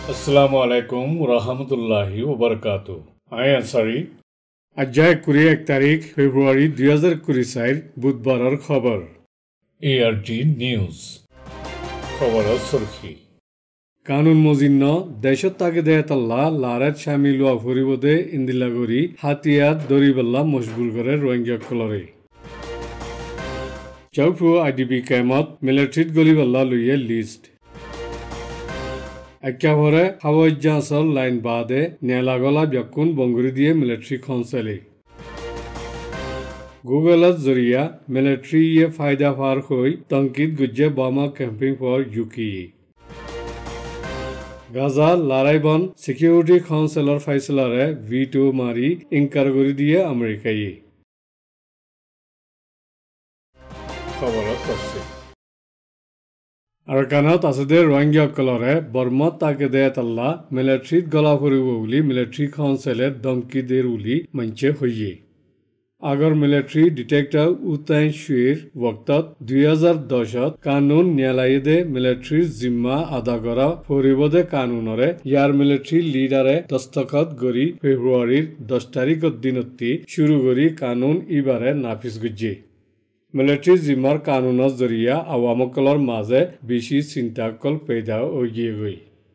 Assalamu alaikum rahmatullahi wa barakatuh. I ansari. আজ্জাই 21 তারিখ ফেব্রুয়ারি 2024 বুধবাৰৰ খবৰ ART News. খবৰৰ সুৰখি কানুন মজিন্ন দেশত তাকে দেয়তাল্লা লারাত শামিল হওয়া ফরিবদে ইন্দিলাগরি হাতিয়াত দরিবাল্লা মশগুল করে রোহিঙ্গা কলরে চৌফু আইডিবি কেমত মিলিটারিত গলিবাল্লা লইয়ে লিস্ট একেবারে হাওয়াইজাসল লাইন বাদে নেলাগলা ব্যাকুন বঙ্গুরি দিয়ে মিলিটারি কনসেলে গুগলত জরিয়া মিলিটারি ফায়দা ফার হই তঙ্কিত গুজ্জে বার্মা ক্যাম্পিং ফর ইউকি গাজা লারাইবন সিকিউরিটি কাউন্সিলৰ ফাইসলাৰে ভিটো মাৰি ইনকাৰ কৰি দিয়ে আমেৰিকাই খবৰত আছে আৰাকানত আছে দে ৰোহিংগাসকলৰে বৰ্মাত তাকে দেয়তাল্লা মিলিটাৰীত গলা ফুৰিব বুলি মিলিটাৰী কাউন্সিলে ধমকি দিয়ে বুলি মঞ্চে হৈয়ে আগৰ মিলিটাৰী ডিটেক্টৰ উতাইন শুইৰ वक्तत 2010 কানুন ন্যায়ালয়ে মিলিটাৰীৰ জিম্মা আদা কৰা ফৰিবদে কানুনৰে ইয়াৰ মিলিটাৰী লিডাৰে দস্তখত কৰি ফেব্ৰুৱাৰীৰ 10 তাৰিখৰ দিনতি শুরু কৰি কানুন ইবাৰে নাফিজ গুজে মিলিটাৰী জিম্মাৰ কানুনৰ জৰিয়া আৱামকলৰ মাজে বেছি চিন্তাকল পেদা হৈ গৈ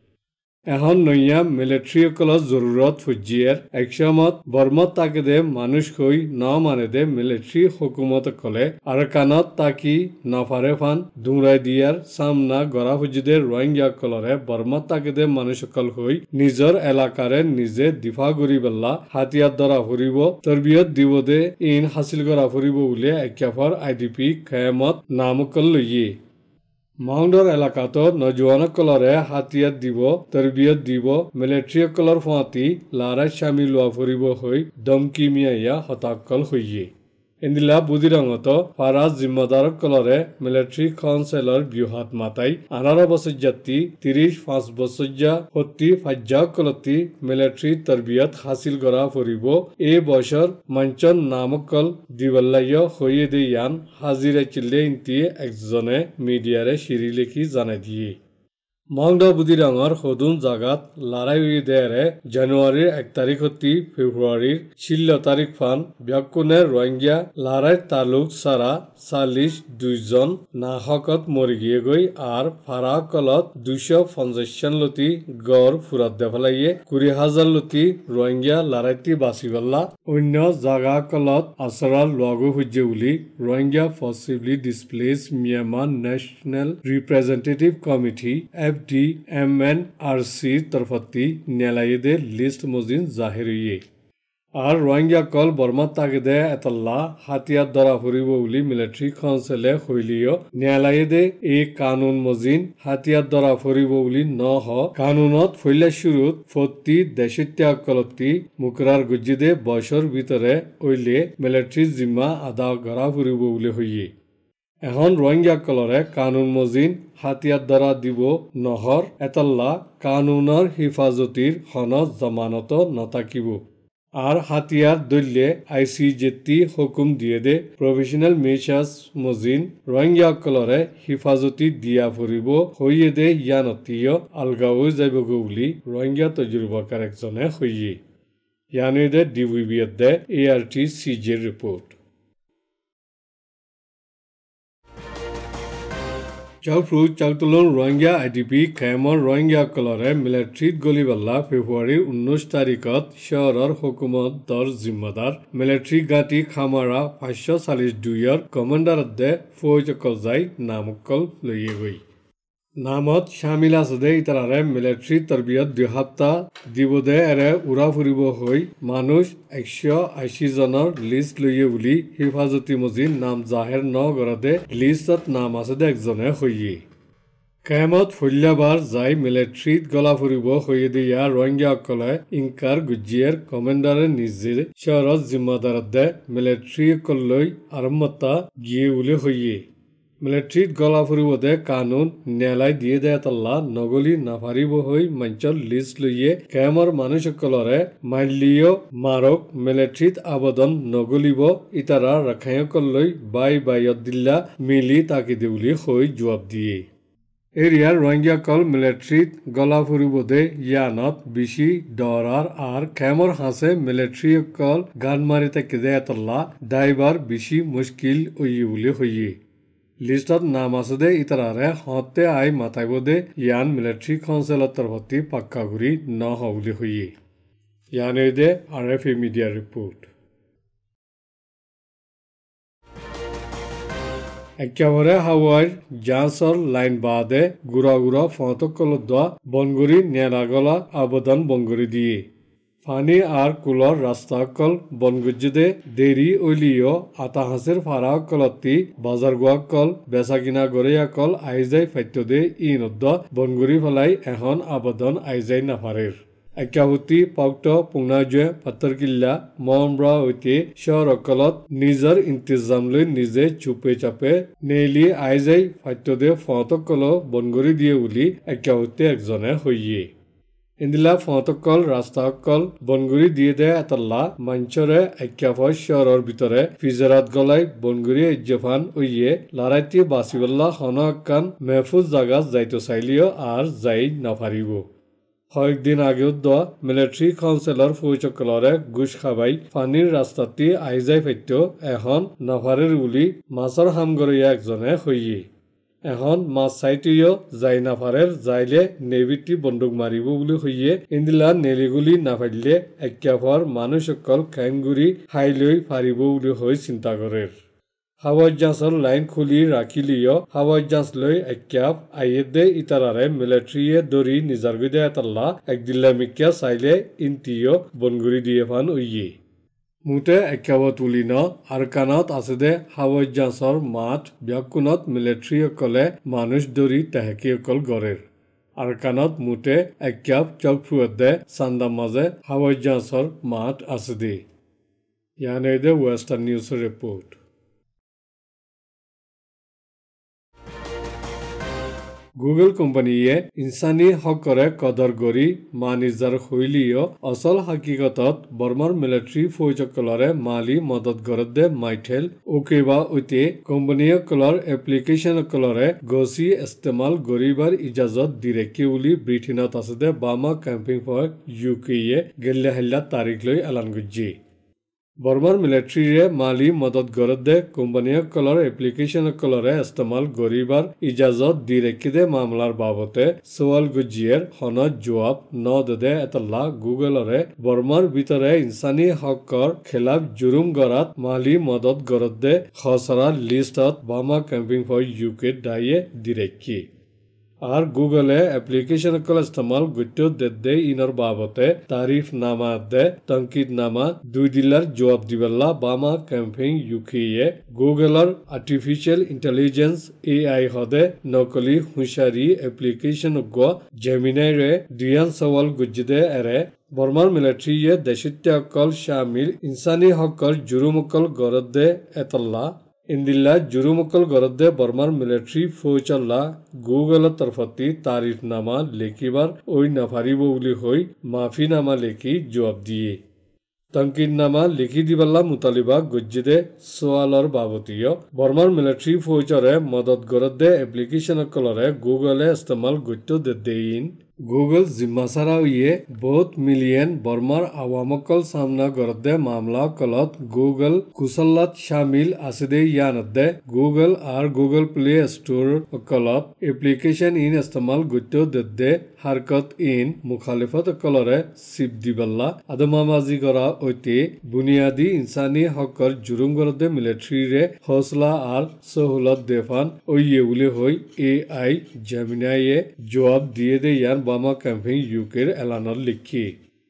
এখন নয়া মিলিটাৰীসকলৰ জৰুৰত ফুজিয়েৰ একসমত বৰ্মাত তাকে দে মানুষ হৈ ন মানে দে মিলিটাৰী হুকুমতকলে আৰাকানত তাকি নফাৰে ফান দুৰাই দিয়াৰ সামনা গৰা ফুজিদে ৰোহিংগাসকলৰে বৰ্মাত তাকে দে মানুহসকল হৈ নিজৰ এলেকাৰে নিজে দিফা কৰিবলা হাতিয়াৰ দ্বাৰা ফুৰিব তৰবিয়ত দিব দে ইন হাসিল কৰা ফুৰিব বুলি একেফাৰ আইডিপি খেমত নামকল লইয়ে মাউণ্ডৰ এলেকাতো নজোৱানসকলৰে হাতিয়াৰ দিব তৰবিয়ত দিব মিলিটাৰীসকলৰ ফাঁতি লাৰাই শামিল হোৱা ফুৰিব হৈ দমকি মিয়াইয়া হতাকল হৈয়ে ইন্দিলা বুদিৰঙত ফাৰাজ জিম্মাদাৰসকলৰে মিলিটাৰী কাউন্সিলৰ ব্যুহাত মাতাই 18 বছৰ যাত্ৰী 35 বছৰ সত্তি ফাজ্জাকলতি মিলিটাৰী তৰবিয়ত হাসিল কৰা ফুৰিব এই বছৰ মঞ্চন নামকল দিবল্লায় হৈয়ে দে ইয়ান হাজিৰা চিল্লে ইন্তি একজনে মিডিয়াৰে শিৰি লিখি জানাই দিয়ে মাউণ্ড বুদিৰঙৰ সদুন জাগাত লাৰাই দেৰে জানুৱাৰীৰ 1 তাৰিখতি ফেব্ৰুৱাৰীৰ 16 তাৰিখ ফান ব্যাকুনে ৰোহিংগা লাৰাই তালুক সাৰা 42 জন নাহকত মৰি গিয়ে গৈ আর ফাৰাকলত 250 লতি গড় ফুৰাত দেফলাইয়ে 20,000 লতি ৰোহিংগা লাৰাইতি বাচিবল্লা অন্য জাগাকলত আচৰাল লগু হুজ্জে বুলি Rohingya forcibly displaced Myanmar national representative committee FDMNRC तरफती ন্যায়ালয়ে লিস্ট মজিন জাহির হইয়ে আর রোহিঙ্গা কল বর্মাত তাকে দে এতল্লা হাতিয়ার দ্বারা ফুরিব বুলি মিলিটারি কাউন্সিলে হইলিও ন্যায়ালয়ে এই কানুন মজিন হাতিয়ার দ্বারা ফুরিব বুলি নহ কানুনত ফইলা শুরুত ফতি দেশত্যাকলতি মুকরার গুজ্জিদে বছর ভিতরে ওইলে মিলিটারি জিম্মা আদা করা ফুরিব বুলি হইয়ে এখন ৰোহিংগাসকলৰে কানুন মজিন হাতিয়াৰ দ্বাৰা দিব নহৰ এতল্লা কানুনৰ হিফাজতিৰ হনত জমানত নথাকিব আর হাতিয়ার দল্যে ICJ হুকুম দিয়ে দে প্রফেশনাল মেচাস মজিন ৰোহিংগাসকলৰে হিফাজতি দিয়া ফুৰিব হৈয়ে দে ইয়ানতীয় আলগাও যাইব বুলি ৰোহিংগা তজুৰবাকাৰ একজনে হৈয়ে ইয়ানে দে DVBত দে ART CJ রিপোর্ট চাউফ্ৰু চাউতলন ৰোহিংগা IDP খেমৰ ৰোহিংগাসকলৰে মিলিটাৰীত গলিবাল্লা ফেব্ৰুৱাৰীৰ 19 তাৰিখত শহৰৰ হুকুমত দৰ জিম্মাদাৰ মিলিটাৰী গাঁতি খামাৰা 542ৰ কমাণ্ডাৰদে ফৌজকল যাই নামকল লৈয়ে গৈ নামত শামিল আছে দে ইতাৰে মিলিটাৰী তৰবিয়ত 2 সপ্তাহ দিবদে এৰে উৰা ফুৰিব হৈ মানুহ 180 জনৰ লিষ্ট লৈয়ে বুলি হিফাজতি মজিন নাম জাহেৰ নগৰদে লিষ্টত নাম আছে দে একজনে হৈয়ে কেমত ফল্যাবাৰ যাই মিলিটাৰীত গলা ফুৰিব হৈয়ে দিয়া ৰোহিংগাসকলে ইনকাৰ গুজিয়াৰ কমাণ্ডাৰে নিজে চহৰত জিম্মাদাৰদে মিলিটাৰীসকললৈ আৰম্ভতা গিয়ে বুলি হৈয়ে মিলিটাৰীত গলা ফুৰিবদে কানুন ন্যায়ালয় দিয়ে দেয়তাল্লা নগলি নাফাৰিব হৈ মঞ্চৰ লিষ্ট লৈয়ে কেমৰ মানুহসকলৰে মাল্যীয় মাৰক মিলিটাৰীত আবেদন নগলিব ইতাৰা ৰাখায়সকললৈ বাই দিল্লা মিলি তাকি দি বুলি হৈ জবাব দিয়ে এরিয়ার রোহিঙ্গা কল মিলিটারিত গলা ফুরিবদে ইয়ানত বেশি ডরার আর খেমর হাসে মিলিটারি কল গান মারি তাকে এতল্লা দাইবার বেশি মুশকিল বলে হইয়ে লিস্টত নাম আছে দে ইতারারে হতে আই মাথাইবদে ইয়ান মিলিটারি কাউন্সিলৰ তৰফতি পাক্কা কৰি নহবলে হইয়ে ইয়ানে দে RFA মিডিয়া রিপোর্ট একেবারে হাওয়ার জাঁচর লাইন বাদে গুড়া ফতকলত দোয়া বনগুড়ি নেরাগলা আবেদন বনগুড়ি দিয়ে ফানি আর কুলর রাস্তা কল বনগুজ্জুদে দেরি ওইলিও আতা হাসের ফারা কলতি বাজার গুয়া কল বেচা কিনা গড়িয়া কল আইজাই ফাইত্যদে ইনদ্দ বনগুড়ি ফলাই এখন আবেদন আইজাই নাফারের একাহুতি পক্ত পুংনাজে পাত্তরকিল্লা মহম্রা হইতে শহরকলত নিজৰ ইন্তিজাম লৈ নিজে চুপে চাপে নেলি আইজাই ফাইত্যদে ফতকল বনগুড়ি দিয়ে উলি একাহুতি একজনে হইয়ে ইন্দিলা ফতকল রাস্তাকল বনগুড়ি দিয়ে দে এতল্লা মঞ্চরে একাফয় শহরের ভিতরে ফিজরাত গলাই বনগুড়ি ইজ্জফান উইয়ে লারাইতি বাসিবল্লা হনকান মেহফুজ জাগাত যাইতো চাইলিও আর যাই নাফারিব কয়েকদিন আগেও দোয়া মিলিটারি কাউন্সিলৰ ফৌচকলরে ঘুষ খাবাই পানির রাস্তাটি আইজাই ফাইত্য এখন নাফারের বুলি মাছৰ হামগৰীয়া একজনে হইয়ে এখন মাছ চাইটিও যাই নাফারের যাইলে নেভিটি বন্দুক মারিব বুলি হইয়ে ইন্দিলা নেলিগুলি নাফাইলে একাফর মানুষসকল খেংগুড়ি খাই লৈ ফারিব বুলি হই চিন্তা করের হাওয়ার জাঁচর লাইন খুলি রাখিলিও হাওয়ার জাঁচ লৈ একাপ আইয়েদে ইতারারে মিলিটারিয়ে দরি নিজার গিদে এতাল্লা একদিল্লা মিক্কা চাইলে ইন্তিও বনগুড়ি দিয়ে ফান উইয়ে মুটে একাবত তুলি ন আরকানত আছে দে হাওয়ার জাঁচর মাঠ ব্যাকুনত মিলিটারি অকলে মানুষ দরি তেহেকি অকল গড়ের আরকানত মুটে একাপ চকফুয়ত দে সান্দাম মাঝে হাওয়ার জাঁচর মাঠ আছে দে ইয়ানে দে ওয়েস্টার্ন নিউজের রিপোর্ট গুগল কোম্পানীয়ে ইনসানী হকরে কদর গৰি মানিজাৰ হইলিও অচল হাকিকতত বৰ্মাৰ মিলিটাৰী ফৌজসকলৰে মালি মদত গৰদে মাইঠেল ওকেবা ঐতে কোম্পানীসকলৰ এপ্লিকেশ্যনসকলৰে গছি ইস্তেমাল গৰিবাৰ ইজাজত দিৰেকি উলি ব্ৰিটেইনত আছে দে বামা কেম্পিং ফৰ ইউকেয়ে গেল্লে হেল্লা তাৰিখ লৈ এলান গজ্জি বৰ্মাৰ মিলিটাৰীৰে মালি মদত গৰদে কোম্পানীসকলৰ এপ্লিকেশ্যনসকলৰে ইস্তেমাল গৰিবাৰ ইজাজত দিৰেকিদে মামলাৰ বাবতে সৱাল গুজিয়েৰ হনত জবাব নদে এতলা গুগলৰে বৰ্মাৰ ভিতৰে ইনসানী হকৰ খেলাফ জুৰুম গৰাত মালি মদত গৰদে খসৰা লিষ্টত বামা কেম্পিং ফৰ ইউকে দায়ে দিৰেকি আর গুগলে এপ্লিকেশনকল ইস্তেমাল গুটো দে ইনর বাবতে তারিফ নামা দে তনকিদ নামা দুই দিলার জবাব দিবেলা বামা ক্যাম্পেইন ইউকেয়ে গুগলর আর্টিফিশিয়াল ইন্টেলিজেন্স AI হদে নকলি হুঁশারি এপ্লিকেশন জেমিনাই রে দিয়ান সওয়াল গুজদে এরে বর্মার মিলিটারিয়ে দেশিত্য অকল শামিল ইনসানী হকর জুরুমকল গরদে এতল্লা ইন্দিল্লা জুরুমকল গরদে বর্মার মিলিটারি ফৌজল্লা গুগল তরফতি তারিফ নামা লেখিবার ওই নাফারিব বুলি হই মাফি নামা লেখি জবাব দিয়ে তনকিদ নামা লিখি দিবাল্লা মুতালিবা গজ্জিদে সোয়ালর বাবতীয় বর্মার মিলিটারি ফৌজরে মদত গরদে এপ্লিকেশনকলরে গুগলে ইস্তেমাল গত্য দেইন গুগল জিম্মাসারা উইয়ে বহুত মিলিয়ন বর্মার আওয়ামকল সামনা গরদে মামলা কলত গুগল কুসল্লাত শামিল আসিদে ইয়ানদে গুগল আর গুগল প্লে স্টোর কলত এপ্লিকেশন ইন ইস্তেমাল গত্য দে হারকত ইন মুখালিফত কলরে সিপ দিবাল্লা আদমামাজি করা ঐতে বুনিয়াদি ইনসানী হকর জুরুম গরদে মিলিটারিরে হৌসলা আর সহুলত দেফান ওইয়ে উলে হই AI জেমিনাইয়ে জবাব দিয়ে দে ইয়ান বামা ক্যাম্পেইন ইউকের এলানত লিখি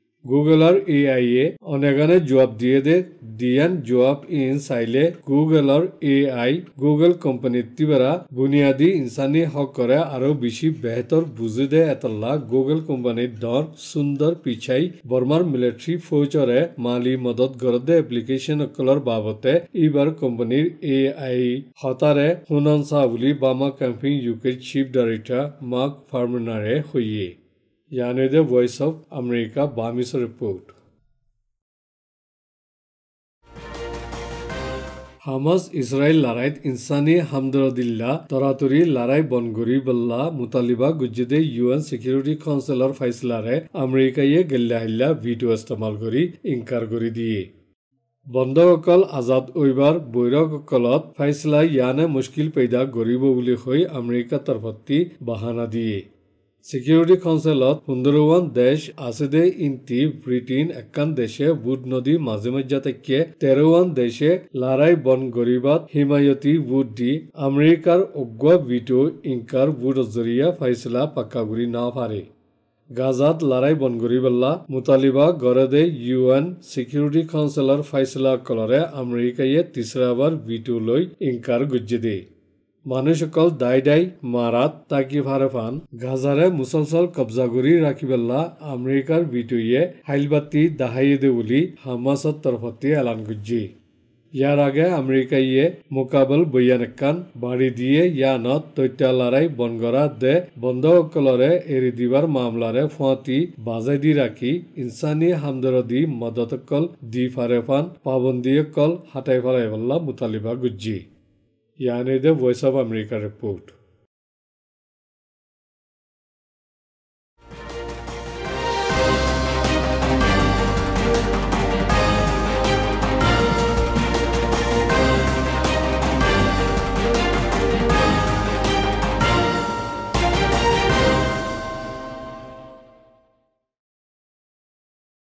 গুগলর AI অনেগানে জবাব দিয়ে দে দিয়ান জবাব ইন চাইলে গুগলর AI গুগল কোম্পানির তিবারা বুনিয়াদি ইনসানী হক করে আরো বেশি বেহতর বুঝে দে এতল্লা গুগল কোম্পানির দর সুন্দর পিছাই বর্মার মিলিটারি ফৌজরে মালি মদত গরদে এপ্লিকেশন কলর বাবতে এবার কোম্পানির AI হতারে হুননসা বুলি বামা ক্যাম্পেইন ইউকের চিফ ডাইরেক্টর মার্ক ফার্মানারে হইয়ে यानी the voice of America Burmese report Hamas Israel লড়াইত ইনসানি হামদরদিল্লা তরাতরি লড়াই বনগরি বল্লা মুতালিবা গুজ্জিদে ইউএন সিকিউরিটি কাউন্সিলর ফাইসলারে আমেরিকায়ে গেল্লাহিল্লা ভিটো ইস্তেমাল করি ইনকার করি দিয়ে বন্ধসকল আজাদ ওইবার বৈরকসকলত ফাইসলা ইয়ানে মুশকিল পেদা গরিব বুলি হৈ আমেৰিকা তৰফতি বাহানা দিয়ে সিকিউরিটি কাউন্সিলত 15 দেশ আছে দে ইনতি ব্রিটেন একান দেশে বুট নদী মাঝে মাঝে থেকে 13 দেশে লড়াই বন গরিবাত হিমায়তি বুট দি আমেরিকার অগ্বা ভিটো ইনকার বুট জরিয়া ফাইসলা পাক্কাগুড়ি না পারে গাজাত লড়াই বন গরিবল্লা মুতালিবা গরদে ইউএন সিকিউরিটি কাউন্সিলর ফাইসলা কলরে আমেরিকায়ে তিসরাবার ভিটো লৈ ইনকার গুজ্জে দে মানুষসকল দাই মারাত তাকি ফারে ফান গাজারে মুসলসল কবজা করি রাখিবেলা আমেরিকার ভিটোয়ে হাইলবাতি দাহাইয়ে দে বলি হামাসত তরফতি এলান গুজ্জি ইয়ার আগে আমেরিকাইয়ে মোকাবল বৈয়ানেকান বাড়ি দিয়ে ইয়ানত তৈত্যা লড়াই বনগরা দে বন্ধসকলরে এরি দিবার মামলারে ফুয়াতি বাজাই দি রাখি ইনসানি হামদরদি মদতকল দি ফারে ফান পাবন্দিয়কল হাটাই ফারাই বল্লা মুতালিবা গুজ্জি यानी the voice of America report